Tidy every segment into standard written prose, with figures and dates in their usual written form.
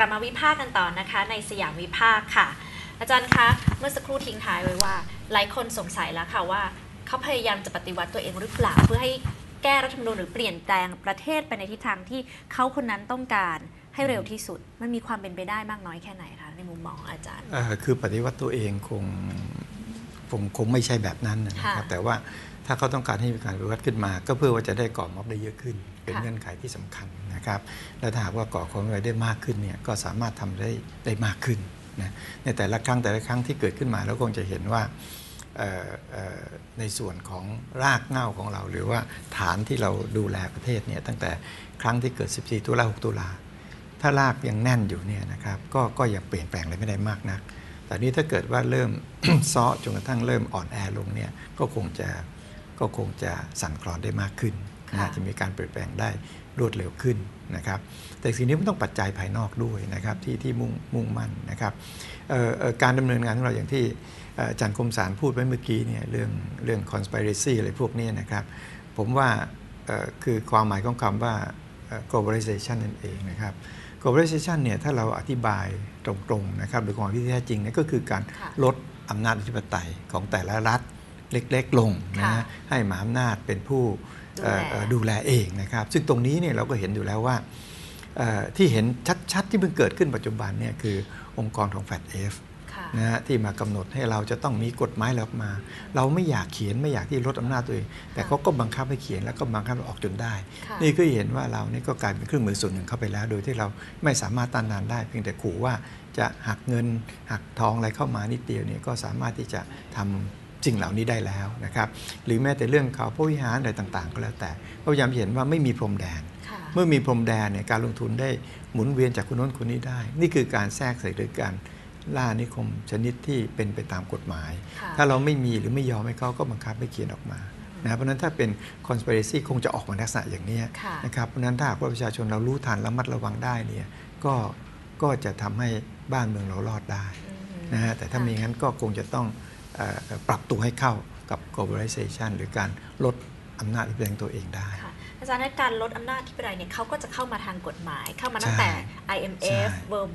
ลับมาวิพากษ์กันต่อนะคะในสยามวิพากษ์ค่ะอาจารย์คะเมื่อสักครู่ทิ้งท้ายไว้ว่าหลายคนสงสัยแล้วค่ะว่าเขาพยายามจะปฏิวัติตัวเองหรือเปล่าเพื่อให้แก้รัฐธรรมนูญหรือเปลี่ยนแปลงประเทศไปในทิศทางที่เขาคนนั้นต้องการให้เร็วที่สุดมันมีความเป็นไปได้มากน้อยแค่ไหนคะในมุมมองอาจารย์คือปฏิวัติตัวเองคงไม่ใช่แบบนั้นนะครับแต่ว่าถ้าเขาต้องการให้มีการปฏิวัติขึ้นมาก็เพื่อว่าจะได้ก่อม็อบได้เยอะขึ้นเป็นเงื่อนไขที่สำคัญนะครับและถ้าหากว่าก่อความอะไรได้มากขึ้นเนี่ยก็สามารถทำได้มากขึ้นนะในแต่ละครั้งที่เกิดขึ้นมาแล้วคงจะเห็นว่าในส่วนของรากเหง้าของเราหรือว่าฐานที่เราดูแลประเทศเนี่ยตั้งแต่ครั้งที่เกิด14 ตุลา 6 ตุลาถ้ารากยังแน่นอยู่เนี่ยนะครับก็ยังเปลี่ยนแปลงอะไรไม่ได้มากนักแต่นี้ถ้าเกิดว่าเริ่ม ซ้อจนกระทั่งเริ่มอ่อนแอลงเนี่ยก็คงจะสั่นคลอนได้มากขึ้นนะจะมีการเปลี่ยนแปลงได้รวดเร็วขึ้นนะครับแต่สิ่งนี้มันต้องปัจจัยภายนอกด้วยนะครับที่มุ่งมั่นนะครับการดำเนินงานของเราอย่างที่อาจารย์คมสารพูดไว้เมื่อกี้เนี่ยเรื่อง conspiracy อะไรพวกนี้นะครับผมว่าคือความหมายของคำว่า globalization นั่นเองนะครับ globalization เนี่ยถ้าเราอธิบายตรงๆนะครับโดยความที่แท้จริงเนี่ยก็คือการลดอำนาจอธิปไตยของแต่ละรัฐเล็กๆลงนะให้มหาอำนาจเป็นผู้ดูแลเองนะครับซึ่งตรงนี้เนี่ยเราก็เห็นอยู่แล้วว่าที่เห็นชัดๆที่เพิ่งเกิดขึ้นปัจจุบันเนี่ยคือองค์กรของ FATF นะฮะที่มากำหนดให้เราจะต้องมีกฎหมายออกมาเราไม่อยากเขียนไม่อยากที่ลดอำนาจตัวเองแต่เขาก็บังคับให้เขียนแล้วก็บังคับออกจนได้นี่ก็เห็นว่าเรานี่ก็กลายเป็นเครื่องมือส่วนหนึ่งเข้าไปแล้วโดยที่เราไม่สามารถต้านทานได้เพียงแต่ขู่ว่าจะหักเงินหักทองอะไรเข้ามานิดเดียวเนี่ยก็สามารถที่จะทำสิ่งเหล่านี้ได้แล้วนะครับหรือแม้แต่เรื่องเขาพระวิหารอะไรต่างๆก็แล้วแต่พยายามเห็นว่าไม่มีพรมแดนเมื่อมีพรมแดนเนี่ยการลงทุนได้หมุนเวียนจากคนโน้นคนนี้ได้นี่คือการแทรกใส่หรือการล่านิคมชนิดที่เป็นไปตามกฎหมายถ้าเราไม่มีหรือไม่ยอมให้เขาก็บังคับให้เขียนออกมานะเพราะนั้นถ้าเป็น conspiracy คงจะออกมาลักษณะอย่างนี้นะครับเพราะนั้นถ้าประชาชนเรารู้ทันระมัดระวังได้เนี่ยก็จะทำให้บ้านเมืองเรารอดได้นะฮะแต่ถ้ามีงั้นก็คงจะต้องปรับตัวให้เข้ากับ globalization หรือการลดอำนาจที่เป็นตัวเองได้อาจารย์ในการลดอำนาจที่เป็นอะไรเนี่ยเขาก็จะเข้ามาทางกฎหมายเข้ามาตั้งแต่ IMF World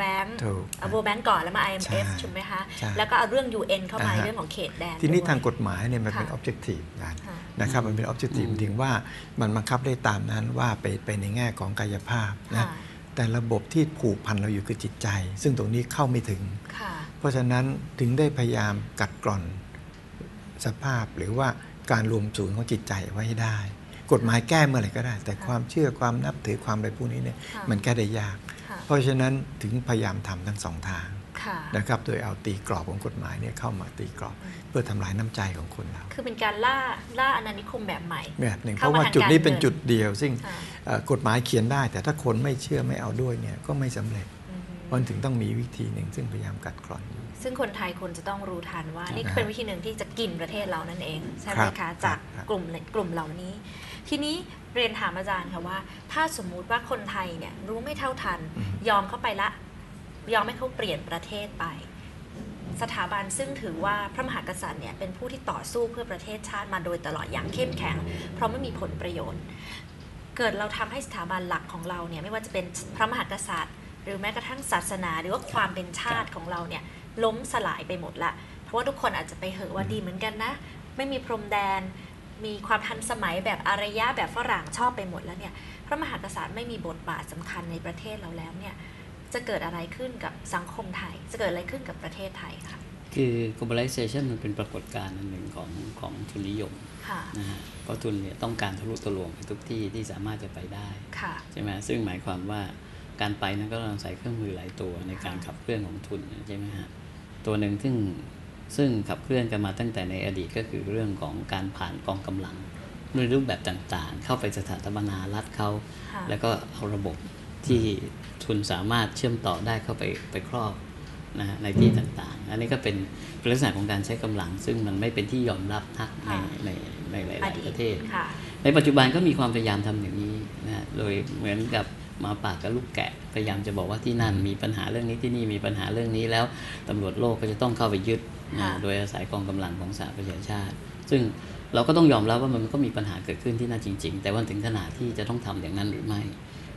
Bank ก่อนแล้วมา IMF ใช่ไหมคะแล้วก็เอาเรื่อง UN เข้ามาเรื่องของเขตแดนทีนี้ทางกฎหมายเนี่ยมันเป็น objective นะครับมันเป็น objective ถึงว่ามันบังคับได้ตามนั้นว่าไปในแง่ของกายภาพนะแต่ระบบที่ผูกพันเราอยู่คือจิตใจซึ่งตรงนี้เข้าไม่ถึงเพราะฉะนั้นถึงได้พยายามกัดกร่อนสภาพหรือว่าการรวมศูนย์ของจิตใจไว้ให้ได้กฎหมายแก้เมื่อไหร่ก็ได้แต่ความเชื่อความนับถือความอะไรพวกนี้เนี่ยมันแก้ได้ยากเพราะฉะนั้นถึงพยายามทำทั้งสองทางนะครับโดยเอาตีกรอบของกฎหมายเนี่ยเข้ามาตีกรอบเพื่อทำลายน้ำใจของคนเราคือเป็นการล่าอาณานิคมแบบใหม่แบบหนึ่งเพราะว่าจุดนี้เป็นจุดเดียวซึ่งกฎหมายเขียนได้แต่ถ้าคนไม่เชื่อไม่เอาด้วยเนี่ยก็ไม่สำเร็จมันถึงต้องมีวิธีหนึ่งซึ่งพยายามกัดกร่อนซึ่งคนไทยควรจะต้องรู้ทันว่านี่เป็นวิธีหนึ่งที่จะกินประเทศเรานั่นเองใช่ไหมคะจากกลุ่มเหล่านี้ทีนี้เรียนถามอาจารย์ค่ะว่าถ้าสมมุติว่าคนไทยเนี่ยรู้ไม่เท่าทันยอมเข้าไปละยอมให้เขาเปลี่ยนประเทศไปสถาบันซึ่งถือว่าพระมหากษัตริย์เนี่ยเป็นผู้ที่ต่อสู้เพื่อประเทศชาติมาโดยตลอดอย่างเข้มแข็งเพราะไม่มีผลประโยชน์เกิดเราทำให้สถาบันหลักของเราเนี่ยไม่ว่าจะเป็นพระมหากษัตริย์หรือแม้กระทั่งศาสนาหรือว่าความเป็นชาติของเราเนี่ยล้มสลายไปหมดละเพราะว่าทุกคนอาจจะไปเหอะว่าดีเหมือนกันนะไม่มีพรมแดนมีความทันสมัยแบบอารยะแบบฝรั่งชอบไปหมดแล้วเนี่ยพระมหากษัตริย์ไม่มีบทบาทสำคัญในประเทศเราแล้วเนี่ยจะเกิดอะไรขึ้นกับสังคมไทยจะเกิดอะไรขึ้นกับประเทศไทยคะคือ globalization มันเป็นปรากฏการณ์อันหนึ่งของทุนนิยมนะฮะเพราะทุนเนี่ยต้องการทะลุทะลวงไปทุกที่ที่สามารถจะไปได้ใช่ไหมซึ่งหมายความว่าการไปนั้นก็ต้องใส่เครื่องมือหลายตัวในการขับเคลื่อนของทุนใช่ไหมฮะตัวหนึ่งซึ่งขับเคลื่อนกันมาตั้งแต่ในอดีตก็คือเรื่องของการผ่านกองกำลังในรูปแบบต่างๆเข้าไปสถาบันรัฐเขาแล้วก็เอาระบบที่ทุนสามารถเชื่อมต่อได้เข้าไปครอบนะฮะในที่ต่างๆอันนี้ก็เป็นลักษณะของการใช้กำลังซึ่งมันไม่เป็นที่ยอมรับนักในหลายๆประเทศในปัจจุบันก็มีความพยายามทำอย่างนี้นะโดยเหมือนกับมาปากกับลูกแกะพยายามจะบอกว่าที่นั่นมีปัญหาเรื่องนี้ที่นี่มีปัญหาเรื่องนี้แล้วตำรวจโลกก็จะต้องเข้าไปยึดโดยอาศัยกองกำลังของสหประชาชาติซึ่งเราก็ต้องยอมรับว่ามันก็มีปัญหาเกิดขึ้นที่นั่นจริงๆแต่ว่าถึงขนาดที่จะต้องทำอย่างนั้นหรือไม่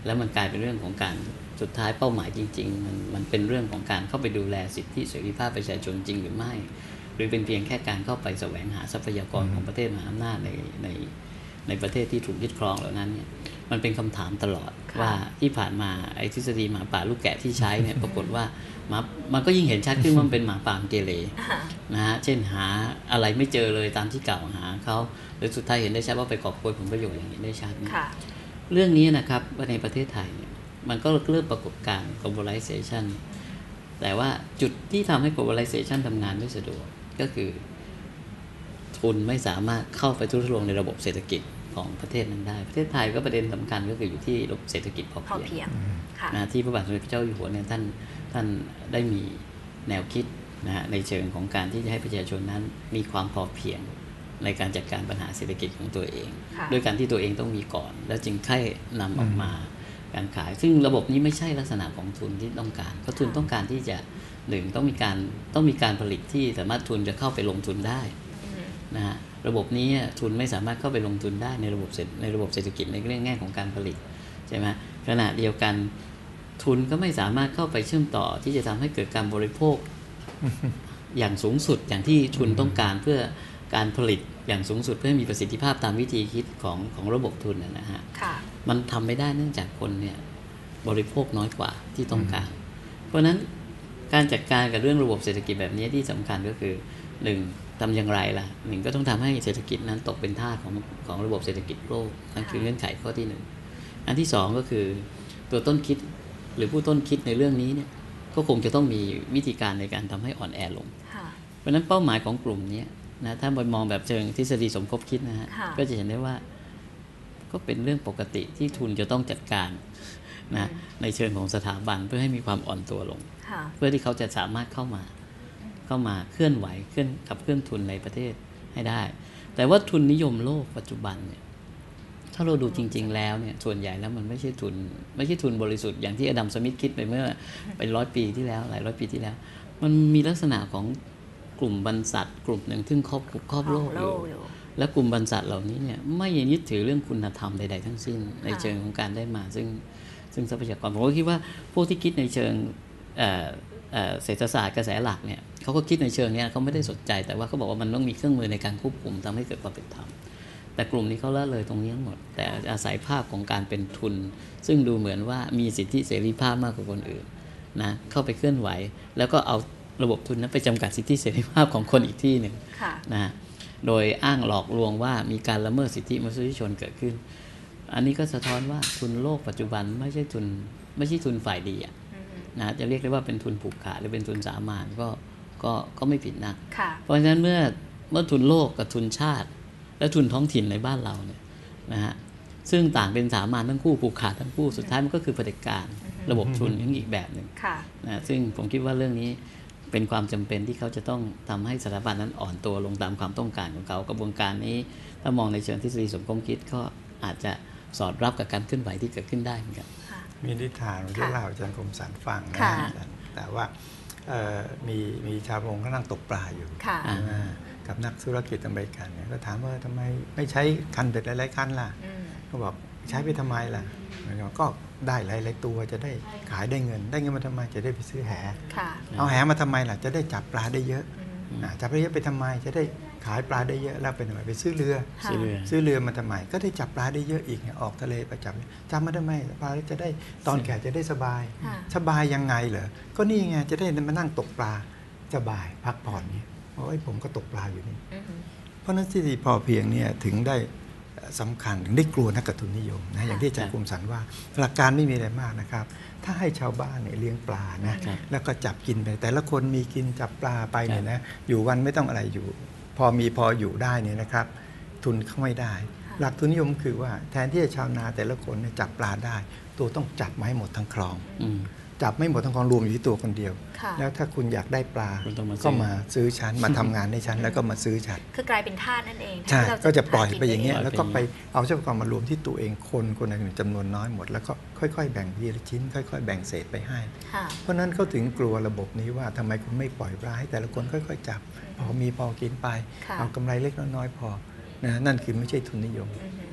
แล้วมันกลายเป็นเรื่องของการสุดท้ายเป้าหมายจริงๆมันเป็นเรื่องของการเข้าไปดูแลสิทธิเสรีภาพประชาชนจริงหรือไม่หรือเป็นเพียงแค่การเข้าไปแสวงหาทรัพยากรของประเทศมหาอำนาจในประเทศที่ถูกยึดครองเหล่านั้นเนี่ยมันเป็นคำถามตลอดว่าที่ผ่านมาไอ้ทฤษฎีหมาป่าลูกแกะที่ใช้เนี่ยปรากฏว่ามันก็ยิ่งเห็นชัดขึ้นว่ามันเป็นหมาป่าเกเรนะฮะเช่นหาอะไรไม่เจอเลยตามที่กล่าวหาเขาหรือสุดท้ายเห็นได้ชัดว่าไปกอบโกยผลประโยชน์อย่างเห็นได้ชัดเรื่องนี้นะครับว่าในประเทศไทยมันก็เริ่มปรากฏการณ์ globalization แต่ว่าจุดที่ทำให้ globalization ทำงานไม่สะดวกก็คือทุนไม่สามารถเข้าไปทุรนในระบบเศรษฐกิจของประเทศนั้นได้ประเทศไทยก็ประเด็นสำคัญก็คืออยู่ที่ระบบเศรษฐกิจพอเพียงที่พระบาทสมเด็จพระเจ้าอยู่หัวเนี่ยท่านได้มีแนวคิดนะฮะในเชิงของการที่จะให้ประชาชนนั้นมีความพอเพียงในการจัดการปัญหาเศรษฐกิจของตัวเองด้วยการที่ตัวเองต้องมีก่อนแล้วจึงค่อยนำออกมาการขายซึ่งระบบนี้ไม่ใช่ลักษณะของทุนที่ต้องการเพราะทุนต้องการที่จะหนึ่งต้องมีการผลิตที่สามารถทุนจะเข้าไปลงทุนได้นะฮะระบบนี้ทุนไม่สามารถเข้าไปลงทุนได้ในระบบเศรษฐกิจในเรื่องแง่ของการผลิตใช่ไหมขณะเดียวกันทุนก็ไม่สามารถเข้าไปเชื่อมต่อที่จะทำให้เกิดการบริโภค อย่างสูงสุดอย่างที่ทุนต้องการเพื่อการผลิตอย่างสูงสุดเพื่อให้มีประสิทธิภาพตามวิธีคิดของระบบทุนนะฮะมันทำไม่ได้เนื่องจากคนเนี่ยบริโภคน้อยกว่าที่ต้องการเพราะฉะนั้นการจัดการกับเรื่องระบบเศรษฐกิจแบบนี้ที่สำคัญก็คือหนึ่งทำอย่างไรล่ะหนึ่งก็ต้องทำให้เศรษฐกิจนั้นตกเป็นทาสของระบบเศรษฐกิจโลกนั่นคือเงื่อนไขข้อที่หนึ่งอันที่สองก็คือตัวต้นคิดหรือผู้ต้นคิดในเรื่องนี้เนี่ยก็คงจะต้องมีวิธีการในการทำให้อ่อนแอลงเพราะฉะนั้นเป้าหมายของกลุ่มนี้นะถ้ามองแบบเชิงทฤษฎีสมคบคิดนะฮะก็จะเห็นได้ว่าก็เป็นเรื่องปกติที่ทุนจะต้องจัดการนะในเชิงของสถาบันเพื่อให้มีความอ่อนตัวลงเพื่อที่เขาจะสามารถเข้ามาเคลื่อนไหวขับเคลื่อนทุนในประเทศให้ได้แต่ว่าทุนนิยมโลกปัจจุบันเนี่ยถ้าเราดูจริงๆแล้วเนี่ยส่วนใหญ่แล้วมันไม่ใช่ทุนบริสุทธิ์อย่างที่อดัมสมิธคิดไปเมื่อเป็น100 ปีที่แล้วหลายร้อยปีที่แล้วมันมีลักษณะของกลุ่มบรรษัทกลุ่มหนึ่งซึ่งครอบโลกอยู่และกลุ่มบรรษัทเหล่านี้เนี่ยไม่ยึดถือเรื่องคุณธรรมใดๆทั้งสิ้นในเชิงของการได้มาซึ่งทรัพยากรผมก็คิดว่าพวกที่คิดในเชิงเศรษฐศาสตร์กระแสหลักเนี่ยเขาก็คิดในเชิงนี้เขาไม่ได้สนใจแต่ว่าเขาบอกว่ามันต้องมีเครื่องมือในการควบคุมทำให้เกิดความเป็นธรรมแต่กลุ่มนี้เขาละเลยตรงนี้ทั้งหมดแต่อาศัยภาพของการเป็นทุนซึ่งดูเหมือนว่ามีสิทธิเสรีภาพมากกว่าคนอื่นนะเข้าไปเคลื่อนไหวแล้วก็เอาระบบทุนนั้นไปจำกัดสิทธิเสรีภาพของคนอีกที่หนึ่งนะโดยอ้างหลอกลวงว่ามีการละเมิดสิทธิมนุษยชนเกิดขึ้นอันนี้ก็สะท้อนว่าทุนโลกปัจจุบันไม่ใช่ทุนฝ่ายดีนะจะเรียกได้ว่าเป็นทุนผูกขาดหรือเป็นทุนสามัญก็ไม่ผิดนะเพราะฉะนั้นเมื่อทุนโลกกับทุนชาติและทุนท้องถิ่นในบ้านเราเนี่ยนะฮะซึ่งต่างเป็นสามัญทั้งคู่ผูกขาดทั้งคู่สุดท้ายมันก็คือเผด็จการระบบทุนอีกแบบหนึ่งนะซึ่งผมคิดว่าเรื่องนี้เป็นความจำเป็นที่เขาจะต้องทำให้สถาบันนั้นอ่อนตัวลงตามความต้องการของเขากระบวนการนี้ถ้ามองในเชิงทฤษฎีสมคบคิดก็อาจจะสอดรับกับการเคลื่อนไหวที่เกิดขึ้นได้เหมือนกันมีนิทานที่เล่าอาจารย์คมสันฟังนะแต่ว่ามีชาวประมงก็นั่งตกปลาอยู่กับนักธุรกิจอเมริกันเนี่ยก็ถามว่าทำไมไม่ใช้คันเบ็ดหลายๆคันล่ะเขาบอกใช้ไปทำไมล่ะก็ได้หลายๆตัวจะได้ขายได้เงินมาทำไมจะได้ไปซื้อแหเอาแหมาทำไมล่ะจะได้จับปลาได้เยอะจับได้เยอะไปทำไมจะได้ขายปลาได้เยอะแล้วไปทำไมไปซื้อเรือมาทำไมก็ได้จับปลาได้เยอะอีกออกทะเลไปจับมาทำไมปลาจะได้ตอนแก่จะได้สบายยังไงเหรอก็นี่ไงจะได้มานั่งตกปลาสบายพักผ่อนเนี่ยโอ้ยผมก็ตกปลาอยู่นี่เพราะนั้นที่พอเพียงเนี่ยถึงได้สำคัญถึงได้กลัวนักทุนนิยมนะอย่างที่อาจารย์คมสันว่าหลักการไม่มีอะไรมากนะครับถ้าให้ชาวบ้านเนี่ยเลี้ยงปลานะแล้วก็จับกินไปแต่ละคนมีกินจับปลาไปเนี่ยนะอยู่วันไม่ต้องอะไรอยู่พออยู่ได้เนี่ยนะครับทุนเข้าไม่ได้หลักทุนนิยมคือว่าแทนที่ชาวนาแต่ละคนเนี่ยจับปลาได้ตัวต้องจับมาให้หมดทั้งคลองจับไม่หมดทั้งคลองรวมอยู่ที่ตัวคนเดียวแล้วถ้าคุณอยากได้ปลาก็มาซื้อฉันมาทำงานในฉันแล้วก็มาซื้อฉันคือกลายเป็นทาสนั่นเองใช่ก็จะปล่อยไปอย่างเงี้ยแล้วก็ไปเอาทรัพยากรมารวมที่ตัวเองคนหนึ่งจำนวนน้อยหมดแล้วก็ค่อยๆแบ่งทีละชิ้นค่อยๆแบ่งเศษไปให้เพราะนั้นเขาถึงกลัวระบบนี้ว่าทำไมคุณไม่ปล่อยปลาให้แต่ละคนค่อยๆจับพอกินไปเอากำไรเล็กน้อยพอนะนั่นคือไม่ใช่ทุนนิยม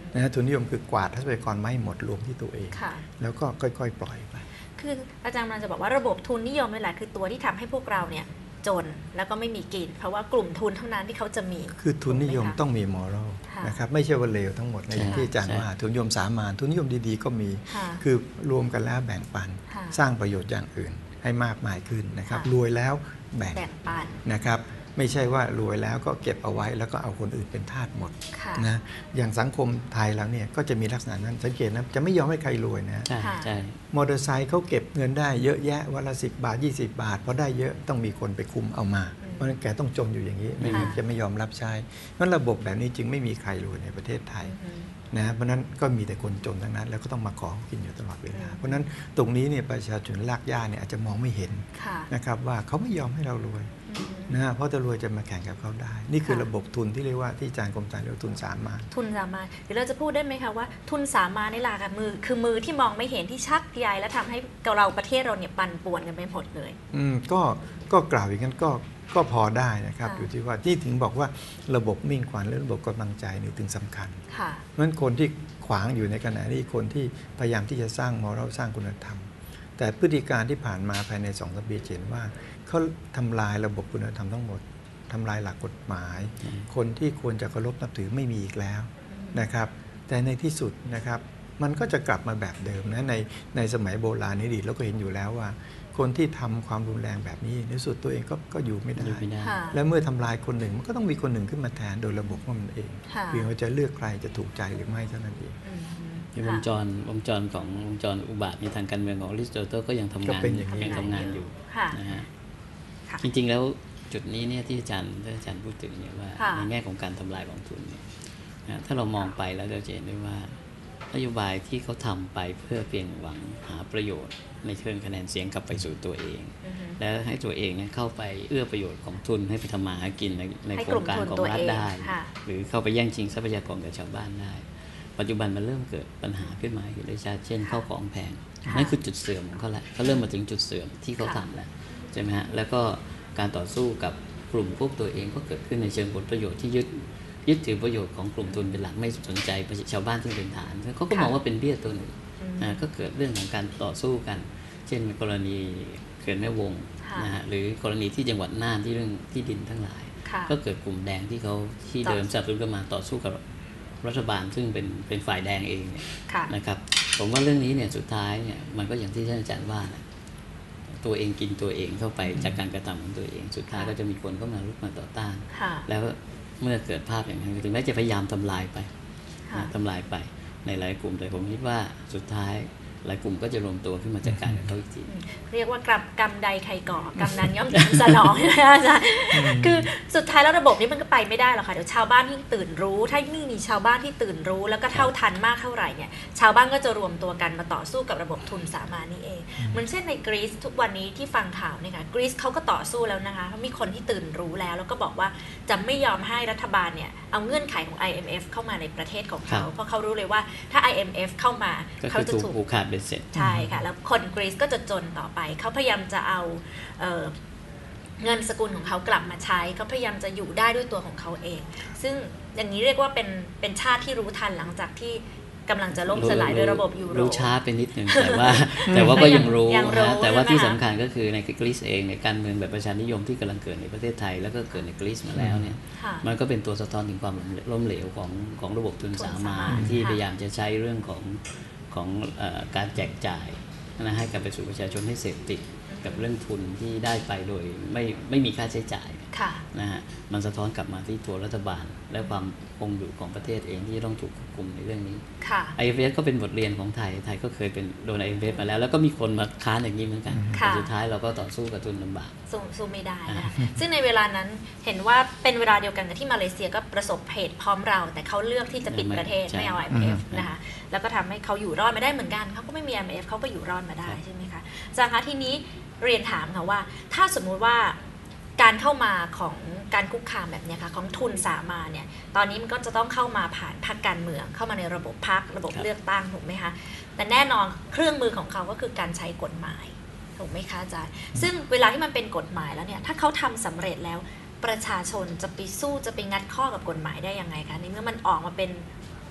นะทุนนิยมคือกวาดทรัพยากรไม่หมดรวมที่ตัวเองแล้วก็ค่อยๆปล่อยไปคืออาจารย์มันจะบอกว่าระบบทุนนิยมนี่แหละคือตัวที่ทำให้พวกเราเนี่ยจนแล้วก็ไม่มีกินเพราะว่ากลุ่มทุนเท่านั้นที่เขาจะมีคือทุนนิยมต้องมีมอรัลนะครับไม่ใช่ว่าเลวทั้งหมดในอย่างที่อาจารย์ว่าทุนนิยมสามัญทุนนิยมดีๆก็มีคือรวมกันแล้วแบ่งปันสร้างประโยชน์อย่างอื่นให้มากมายขึ้นนะครับรวยแล้วแบ่งปันนะครับไม่ใช่ว่ารวยแล้วก็เก็บเอาไว้แล้วก็เอาคนอื่นเป็นทาสหมดนะอย่างสังคมไทยแล้วเนี่ยก็จะมีลักษณะนั้นสังเกตนะจะไม่ยอมให้ใครรวยนะใช่มอเตอร์ไซค์เขาเก็บเงินได้เยอะแยะวันละ10 บาท20 บาทพอได้เยอะต้องมีคนไปคุมเอามาเพราะฉะนั้นแกต้องจมอยู่อย่างนี้ไม่งั้นจะไม่ยอมรับใช้เพราะระบบแบบนี้จึงไม่มีใครรวยในประเทศไทยนะเพราะนั้นก็มีแต่คนจนทั้งนั้นแล้วก็ต้องมาขอกินอยู่ตลอดเวลาเพราะนั้นตรงนี้เนี่ยประชาชนรากหญ้าเนี่ยอาจจะมองไม่เห็นนะครับว่าเขาไม่ยอมให้เรารวยนะเพราะถ้ารวยจะมาแข่งกับเขาได้นี่คือระบบทุนที่เรียกว่าที่อาจารย์กรมสรรเรียกว่าทุนสามัญทุนสามัญเดี๋ยวเราจะพูดได้ไหมคะว่าทุนสามัญนี่แหละค่ะคือมือที่มองไม่เห็นที่ชักใยและทำให้เราประเทศเราเนี่ยปั่นป่วนกันไปหมดเลยก็กล่าวอย่างนั้นก็พอได้นะครับอยู่ที่ว่าที่ถึงบอกว่าระบบมิ่งขวัญและระบบกำลังใจนี่ถึงสำคัญเพราะฉะนั้นคนที่ขวางอยู่ในขณะนี้คนที่พยายามที่จะสร้างมอรัลสร้างคุณธรรมแต่พฤติการที่ผ่านมาภายใน2-3 ปีเห็นว่าเขาทำลายระบบคุณธรรมทั้งหมดทำลายหลักกฎหมายคนที่ควรจะเคารพนับถือไม่มีอีกแล้วนะครับแต่ในที่สุดนะครับมันก็จะกลับมาแบบเดิมนะในสมัยโบราณนี้ดีเราก็เห็นอยู่แล้วว่าคนที่ทำความรุนแรงแบบนี้ในสุดตัวเองก็อยู่ไม่ได้และเมื่อทำลายคนหนึ่งมันก็ต้องมีคนหนึ่งขึ้นมาแทนโดยระบบของมันเองเพียงว่าจะเลือกใครจะถูกใจหรือไม่เท่านั้นเองวงจรของวงจรอุบาทในทางการเมืองของอริสโตเติลก็ยังทำงานอยู่นะฮะจริงๆแล้วจุดนี้เนี่ยที่อาจารย์พูดถึงเนี่ยว่าในแง่ของการทำลายกองทุนเนี่ยถ้าเรามองไปแล้วเราจะเห็นได้ว่านโยบายที่เขาทำไปเพื่อเพียงหวังหาประโยชน์ในเชิงคะแนนเสียงกลับไปสู่ตัวเอง แล้วให้ตัวเองเนี่ยเข้าไปเอื้อประโยชน์ของทุนให้ไปทำมาหากินในโครงการของรัฐได้หรือเข้าไปแย่งชิงทรัพยากรกับชาวบ้านได้ปัจจุบันมันเริ่มเกิดปัญหาขึ้นมาอยู่ได้ชัดเช่นข้าวของแพงนั่นคือจุดเสื่อมของเขาแหละเขาเริ่มมาถึงจุดเสื่อมที่เขาทำแล้วใช่ไหมฮะแล้วก็การต่อสู้กับกลุ่มพวกตัวเองก็เกิดขึ้นในเชิงผลประโยชน์ที่ยึดถือประโยชน์ของกลุ่มทุนเป็นหลักไม่สนใจชาวบ้านที่เป็นฐานเขาก็มองว่าเป็นเบี้ยตัวหนึ่งก็เกิดเรื่องของการต่อสู้กันเช่นกรณีเขื่อนแม่วงนะฮะหรือกรณีที่จังหวัดน่านที่เรื่องที่ดินทั้งหลายก็เกิดกลุ่มแดงที่เดิมสนับสนุนกันมาต่อสู้กับรัฐบาลซึ่งเป็นฝ่ายแดงเองเนี่ยนะครับผมว่าเรื่องนี้เนี่ยสุดท้ายเนี่ยมันก็อย่างที่ท่านอาจารย์ว่านะตัวเองกินตัวเองเข้าไปจากการกระทำของตัวเองสุดท้ายก็จะมีคนเข้ามาลุกมาต่อต้านแล้วเมื่อเกิดภาพอย่างนั้นถึงแม้จะพยายามทำลายไปในหลายกลุ่มแต่ผมคิดว่าสุดท้ายหลายกลุ่มก็จะรวมตัวขึ้นมาจัดการกับเขาอีกทีเรียกว่ากรรมใดใครก่อกรรมนั้นย่อมถึงสนองนะอาจารย์คือสุดท้ายแล้วระบบนี้มันก็ไปไม่ได้หรอกค่ะเดี๋ยวชาวบ้านที่ตื่นรู้ถ้าไม่มีชาวบ้านที่ตื่นรู้แล้วก็เท่าทันมากเท่าไหร่เนี่ยชาวบ้านก็จะรวมตัวกันมาต่อสู้กับระบบทุนสามัญนี่เองเหมือนเช่นในกรีซทุกวันนี้ที่ฟังข่าวเนี่ยค่ะกรีซเขาก็ต่อสู้แล้วนะคะเพราะมีคนที่ตื่นรู้แล้วก็บอกว่าจะไม่ยอมให้รัฐบาลเนี่ยเอาเงื่อนไขของ IMF เข้ามาในประเทศของเขาเพราะเขารู้เลยว่าถ้า IMF เข้ามาเขาจะถูกผูกขาดเป็นเสร็จใช่ค่ะแล้วคนกรีซก็จะจนต่อไปเขาพยายามจะเอาเงินสกุลของเขากลับมาใช้เขาพยายามจะอยู่ได้ด้วยตัวของเขาเองซึ่งอย่างนี้เรียกว่าเป็นชาติที่รู้ทันหลังจากที่กำลังจะล่มสลายโดยระบบยูโรรู้ช้าไปนิดนึงแต่ว่าก็ยังรู้นะแต่ว่าที่สำคัญก็คือในกรีซเองในการเมืองแบบประชานิยมที่กำลังเกิดในประเทศไทยแล้วก็เกิดในกรีซมาแล้วเนี่ยมันก็เป็นตัวสะท้อนถึงความล้มเหลวของระบบทุนสามัญที่พยายามจะใช้เรื่องของการแจกจ่ายนะให้กับไปสู่ประชาชนให้เสพติดกับเรื่องทุนที่ได้ไปโดยไม่มีค่าใช้จ่ายนะฮะมันสะท้อนกลับมาที่ตัวรัฐบาลและความคงอยู่ของประเทศเองที่ต้องถูกควบคุมในเรื่องนี้ IMF ก็เป็นบทเรียนของไทยก็เคยเป็นโดน IMF มาแล้วก็มีคนมาค้านอย่างนี้เหมือนกันแต่สุดท้ายเราก็ต่อสู้กับทุนลำบากสู้ไม่ได้นะซึ่งในเวลานั้นเห็นว่าเป็นเวลาเดียวกันกับที่มาเลเซียก็ประสบเหตุพร้อมเราแต่เขาเลือกที่จะปิดประเทศไม่เอา IMF นะคะแล้วก็ทำให้เขาอยู่รอดไม่ได้เหมือนกันเขาก็ไม่มี IMF เขาก็อยู่รอดมาได้ใช่ไหมคะอาจารย์คะทีนี้เรียนถามค่ะว่าถ้าสมมุติว่าการเข้ามาของการคุกคามแบบนี้ค่ะของทุนสามัญเนี่ยตอนนี้มันก็จะต้องเข้ามาผ่านพรรคการเมืองเข้ามาในระบบพรรคระบบเลือกตั้งถูกไหมคะแต่แน่นอนเครื่องมือของเขาก็คือการใช้กฎหมายถูกไหมคะอาจารย์ซึ่งเวลาที่มันเป็นกฎหมายแล้วเนี่ยถ้าเขาทำสำเร็จแล้วประชาชนจะไปสู้จะไปงัดข้อกับกฎหมายได้ยังไงคะในเมื่อมันออกมาเป็น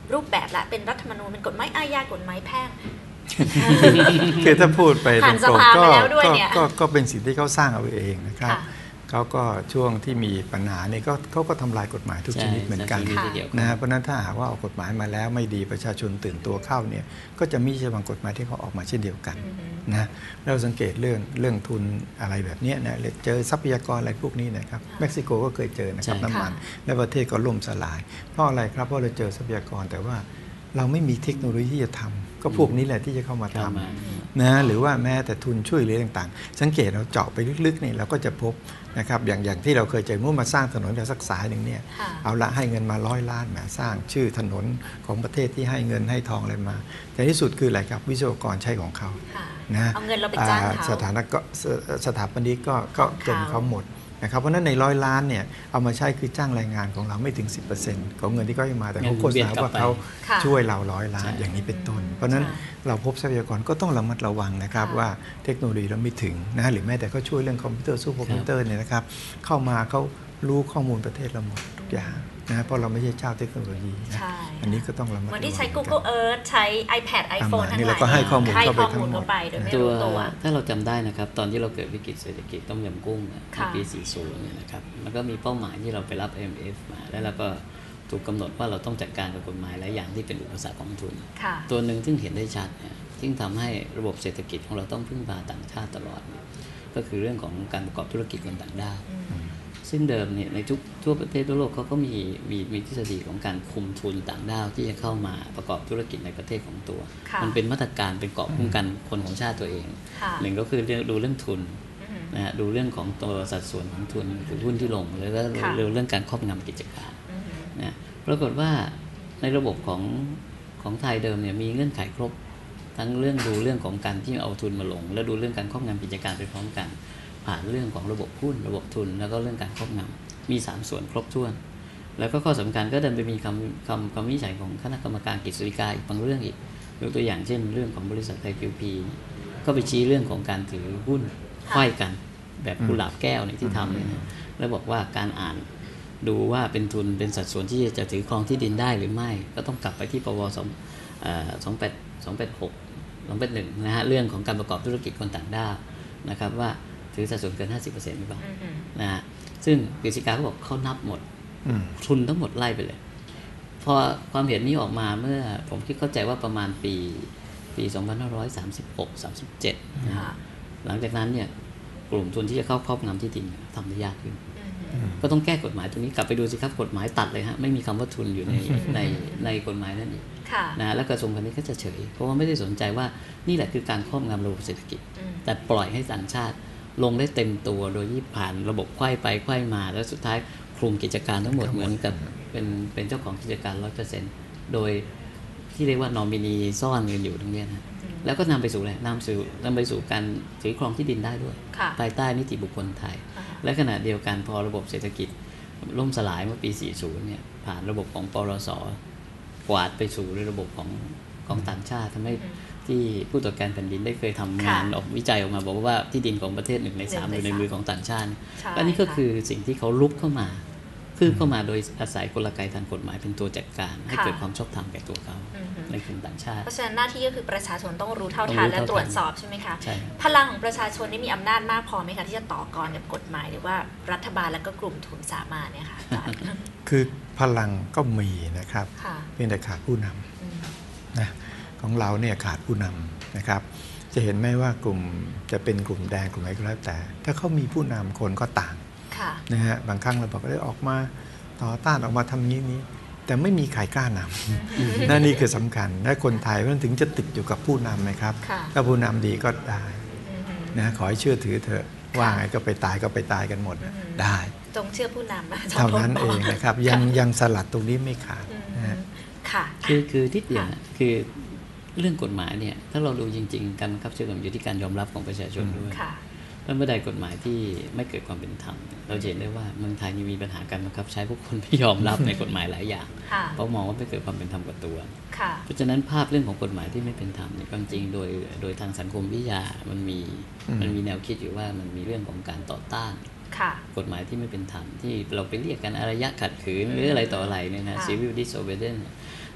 รูปแบบละเป็นรัฐธรรมนูญเป็นกฎหมายอาญากฎหมายแพ่งคือถ้าพูดไปตผ่ารนงสภาๆมาแล้วด้วยเนี่ยก็เป็นสิ่งที่เขาสร้างเอาเองนะครับค่ะเขาก็ช่วงที่มีปัญหาเนี่ยเขาก็ทำลายกฎหมายทุกชนิดเหมือนกันใช่นะฮะเพราะฉะนั้นถ้าหากว่าออกกฎหมายมาแล้วไม่ดีประชาชนตื่นตัวเข้าเนี่ยก็จะมีบางกฎหมายที่เขาออกมาเช่นเดียวกันนะเราสังเกตเรื่องทุนอะไรแบบนี้นะเจอทรัพยากรอะไรพวกนี้นะครับเม็กซิโกก็เคยเจอนะครับน้ำมันและประเทศก็ล่มสลาย เพราะอะไรครับเพราะเราเจอทรัพยากรแต่ว่าเราไม่มีเทคโนโลยีที่จะทำก็พวกนี้แหละที่จะเข้ามาทำนะหรือว่าแม้แต่ทุนช่วยเหลือต่างๆสังเกตเราเจาะไปลึกๆนี่เราก็จะพบนะครับอย่างที่เราเคยเจอเมื่อมาสร้างถนนสักสายหนึ่งเนี่ยเอาละให้เงินมา100 ล้านมาสร้างชื่อถนนของประเทศที่ให้เงินให้ทองอะไรมาแต่ที่สุดคืออะไรครับวิศวกรใช้ของเขานะเอาเงินเราไปจ้างเขาสถาปนิกก็เป็นเขาหมดนะครับเพราะนั้นใน100 ล้านเนี่ยเอามาใช้คือจ้างแรงงานของเราไม่ถึง 10% ของเงินที่เขาให้มาแต่เขาโฆษณาว่าเขาช่วยเรา100 ล้านอย่างนี้เป็นต้นเพราะนั้นเราพบทรัพยากรก็ต้องระมัดระวังนะครับว่าเทคโนโลยีเราไม่ถึงนะหรือแม้แต่เขาช่วยเรื่องคอมพิวเตอร์สู้คอมพิวเตอร์เนี่ยนะครับเข้ามาเขารู้ข้อมูลประเทศเราหมดทุกอย่างนะเพราะเราไม่ใช่เจ้าเทคโนโลยีนะอันนี้ก็ต้องระมัดระวังเหมือนที่ใช้ Google Earth ใช้ iPad iPhone ทั้งหลายเราก็ให้ข้อมูลเข้าไปทั้งหมดโดยไม่รู้ตัวถ้าเราจำได้นะครับตอนที่เราเกิดวิกฤตเศรษฐกิจต้มยำกุ้งในปี 40 เนี่ยนะครับมันก็มีเป้าหมายที่เราไปรับ IMF มาแล้วเราก็ถูกกำหนดว่าเราต้องจัดการกับกฎหมายหลายอย่างที่เป็นอุปสรรคของทุนตัวหนึ่งซึ่งเห็นได้ชัดเนี่ยซึ่งทำให้ระบบเศรษฐกิจของเราต้องพึ่งพาต่างชาติตลอดก็คือเรื่องของการประกอบธุรกิจคนต่างด้าวซึ่งเดิมเนี่ยในทั่วประเทศทั่วโลกเขาก็มีทฤษฎีของการคุมทุนต่างด้าวที่จะเข้ามาประกอบธุรกิจในประเทศของตัวมันเป็นมาตรการเป็นเกราะป้องกันคนของชาติตัวเองหนึ่งก็คือดูเรื่องทุนนะฮะดูเรื่องของตัวสัดส่วนของทุนหรือหุ้นที่ลงแล้วก็เรื่องการครอบงำกิจการนะปรากฏว่าในระบบของไทยเดิมเนี่ยมีเงื่อนไขครบทั้งดูเรื่องของการที่เอาทุนมาลงและดูเรื่องการครอบงำกิจการไปพร้อมกันผ่านเรื่องของระบบหุ้นระบบทุนแล้วก็เรื่องการครอบงำมี3ส่วนครบถ้วนแล้วก็ข้อสำคัญก็ดันไปมีคำวินิจฉัยของคณะกรรมการกฤษฎีกาอีกบางเรื่องอีกยกตัวอย่างเช่นเรื่องของบริษัทไทย QP ก็ไปชี้เรื่องของการถือหุ้นไขว้กันแบบกุหลาบแก้วที่ทำเนี่ยแล้วบอกว่าการอ่านดูว่าเป็นทุนเป็นสัดส่วนที่จะถือครองที่ดินได้หรือไม่ก็ต้องกลับไปที่ปว281นะฮะเรื่องของการประกอบธุรกิจคนต่างด้าวนะครับว่าถือสัดส่วนเกิน 50% หรือเปล่านะฮะซึ่งกฤษฎีกาเขาบอกเขานับหมดทุนทั้งหมดไล่ไปเลยพอความเห็นนี้ออกมาเมื่อผมคิดเข้าใจว่าประมาณปี 2536-37 นะฮะหลังจากนั้นเนี่ยกลุ่มทุนที่จะเข้าครอบงำที่ดินทำได้ยากขึ้นก็ต้องแก้กฎหมายตรงนี้กลับไปดูสิครับกฎหมายตัดเลยฮะไม่มีคำว่าทุนอยู่ในกฎหมายนั่นเองนะแล้วกระทรวงพาณิชย์ก็จะเฉยเพราะว่าไม่ได้สนใจว่านี่แหละคือการครอบงำระบบเศรษฐกิจแต่ปล่อยให้ต่างชาติลงได้เต็มตัวโดยที่ผ่านระบบไขว้ไปไขว้มาแล้วสุดท้ายคลุมกิจการทั้งหมดเหมือนกับเป็นเจ้าของกิจการ 100% โดยที่เรียกว่านอมินีซ่อนเงินอยู่ตรงนี้นะแล้วก็นำไปสู่อะไรนำไปสู่การถือครองที่ดินได้ด้วยภายใต้นิติบุคคลไทยและขณะเดียวกันพอระบบเศรษฐกิจล่มสลายเมื่อปี 40 เนี่ยผ่านระบบของปรส.กวาดไปสู่ระบบของต่างชาติทำให้ที่ผู้ตรวจการแผ่นดินได้เคยทำงานออกวิจัยออกมาบอกว่าที่ดินของประเทศ1 ใน 3อยู่ในมือของต่างชาติอันนี้ก็คือสิ่งที่เขาลุกเข้ามาคือเข้ามาโดยอาศัยกลไกทางกฎหมายเป็นตัวจัดการให้เกิดความชอบธรรมแก่ตัวเขาในกลุ่มต่างชาติเพราะฉะนั้นหน้าที่ก็คือประชาชนต้องรู้เท่าทันและตรวจสอบใช่ไหมคะพลังของประชาชนนี่มีอำนาจมากพอไหมคะที่จะต่อกรกับกฎหมายหรือว่ารัฐบาลและก็กลุ่มทุนสามารถเนี่ยค่ะคือพลังก็มีนะครับเพียงแต่ขาดผู้นำนะของเราเนี่ยขาดผู้นำนะครับจะเห็นไหมว่ากลุ่มจะเป็นกลุ่มแดงกลุ่มไหนก็แล้วแต่ถ้าเขามีผู้นำคนก็ต่างนะฮะบางครั้งเราบอกว่าได้ออกมาต่อต้านออกมาทำนี้แต่ไม่มีใครกล้านำ นี่คือสำคัญและคนไทยมันถึงจะติดอยู่กับผู้นำนะครับถ้าผู้นำดีก็ได้นะขอให้เชื่อถือเถอะว่าไงก็ไปตายกันหมดได้จงเชื่อผู้นำเท่านั้นเองนะครับยังสลัดตรงนี้ไม่ขาดนะค่ะคือที่เดียวคือเรื่องกฎหมายเนี่ยถ้าเราดูจริงๆการบังคับใช้กฎหมายอยู่ที่การยอมรับของประชาชนด้วยเมื่อใดกฎหมายที่ไม่เกิดความเป็นธรรมเราเห็นได้ว่าเมืองไทยมีปัญหาการบังคับใช้พวกคนไม่ยอมรับในกฎหมายหลายอย่างเพราะมองว่าไม่เกิดความเป็นธรรมกับตัวเพราะฉะนั้นภาพเรื่องของกฎหมายที่ไม่เป็นธรรมเนี่ยความจริงโดยทางสังคมวิทยามันมีแนวคิดอยู่ว่ามันมีเรื่องของการต่อต้านกฎหมายที่ไม่เป็นธรรมที่เราไปเรียกกันอารยะขัดขืนหรืออะไรต่ออะไรเนี่ยนะ civil disobedience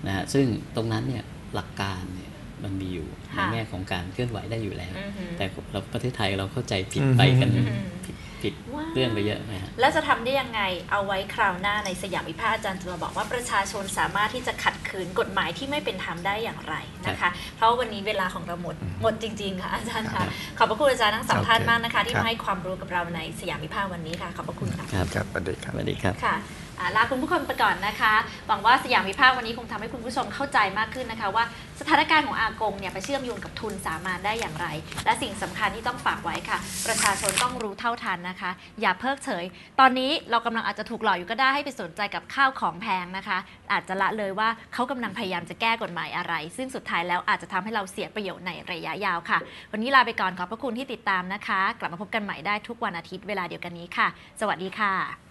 นะฮะซึ่งตรงนั้นเนี่ยหลักการเนี่ยมันมีอยู่ในแง่ของการเคลื่อนไหวได้อยู่แล้ว แต่เราประเทศไทยเราเข้าใจผิดไปกันผิดเรื่องไปเยอะนะฮะแล้วจะทำได้ยังไงเอาไว้คราวหน้าในสยามวิภาคอาจารย์จะมาบอกว่าประชาชนสามารถที่จะขัดขืนกฎหมายที่ไม่เป็นธรรมได้อย่างไรนะคะเพราะวันนี้เวลาของเราหมดจริงๆค่ะอาจารย์ค่ะขอบพระคุณอาจารย์ทั้งสองท่านมากนะคะที่มาให้ความรู้กับเราในสยามวิภาควันนี้ค่ะขอบพระคุณค่ะครับสวัสดีครับสวัสดีครับค่ะลาคุณผู้ชมไปก่อนนะคะหวังว่าสยามวิภาควันนี้คงทำให้คุณผู้ชมเข้าใจมากขึ้นนะคะว่าสถานการณ์ของอากงเนี่ยไปเชื่อมโยงกับทุนสามัญได้อย่างไรและสิ่งสำคัญที่ต้องฝากไว้ค่ะประชาชนต้องรู้เท่าทันนะคะอย่าเพิกเฉยตอนนี้เรากำลังอาจจะถูกหลอกอยู่ก็ได้ให้ไปสนใจกับข้าวของแพงนะคะอาจจะละเลยว่าเขากำลังพยายามจะแก้กฎหมายอะไรซึ่งสุดท้ายแล้วอาจจะทำให้เราเสียประโยชน์ในระยะยาวค่ะวันนี้ลาไปก่อนขอบพระคุณที่ติดตามนะคะกลับมาพบกันใหม่ได้ทุกวันอาทิตย์เวลาเดียวกันนี้ค่ะสวัสดีค่ะ